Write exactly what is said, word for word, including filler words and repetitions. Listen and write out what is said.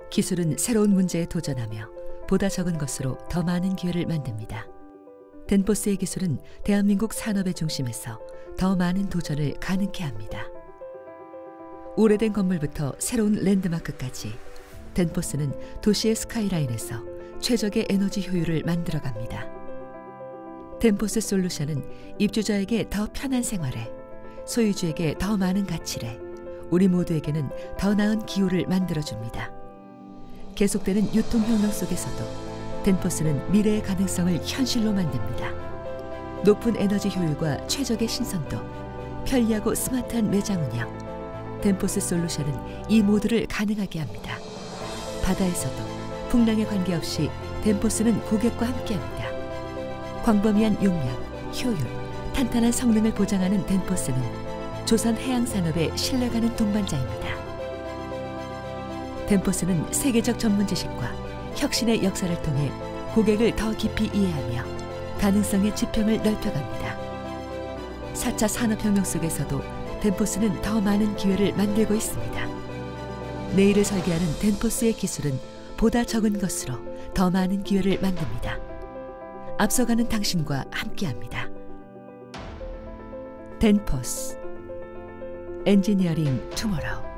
기술은 새로운 문제에 도전하며 보다 적은 것으로 더 많은 기회를 만듭니다. 덴포스의 기술은 대한민국 산업의 중심에서 더 많은 도전을 가능케 합니다. 오래된 건물부터 새로운 랜드마크까지 덴포스는 도시의 스카이라인에서 최적의 에너지 효율을 만들어갑니다. 덴포스 솔루션은 입주자에게 더 편한 생활에, 소유주에게 더 많은 가치를, 우리 모두에게는 더 나은 기후를 만들어줍니다. 계속되는 유통혁명 속에서도 덴포스는 미래의 가능성을 현실로 만듭니다. 높은 에너지 효율과 최적의 신선도, 편리하고 스마트한 매장 운영, 덴포스 솔루션은 이 모두를 가능하게 합니다. 바다에서도 풍랑에 관계없이 덴포스는 고객과 함께합니다. 광범위한 용량, 효율, 탄탄한 성능을 보장하는 덴포스는 조선 해양산업의 신뢰가는 동반자입니다. 덴포스는 세계적 전문 지식과 혁신의 역사를 통해 고객을 더 깊이 이해하며 가능성의 지평을 넓혀갑니다. 사 차 산업혁명 속에서도 덴포스는 더 많은 기회를 만들고 있습니다. 내일을 설계하는 덴포스의 기술은 보다 적은 것으로 더 많은 기회를 만듭니다. 앞서가는 당신과 함께합니다. 덴포스 엔지니어링 투모로우.